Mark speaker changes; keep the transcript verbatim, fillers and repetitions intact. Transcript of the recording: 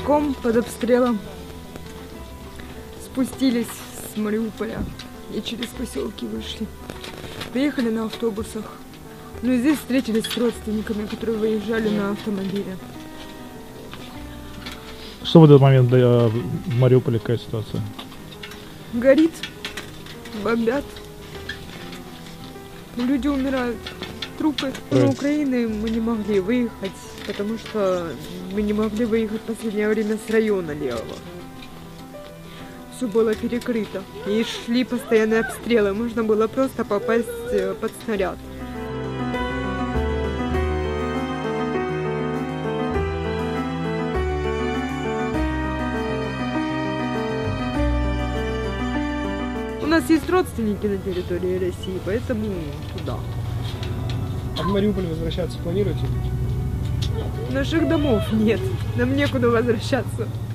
Speaker 1: пешком под обстрелом спустились с Мариуполя и через поселки вышли. Приехали на автобусах. Ну и здесь встретились с родственниками, которые выезжали на автомобиле.
Speaker 2: Что в этот момент в Мариуполе, какая ситуация?
Speaker 1: Горит, бомбят. Люди умирают. Трупы. На Украины мы не могли выехать, потому что мы не могли выехать в последнее время с района левого. Все было перекрыто. И шли постоянные обстрелы. Можно было просто попасть под снаряд. У нас есть родственники на территории России, поэтому туда.
Speaker 3: А в Мариуполь возвращаться планируете?
Speaker 1: Наших домов нет. Нам некуда возвращаться.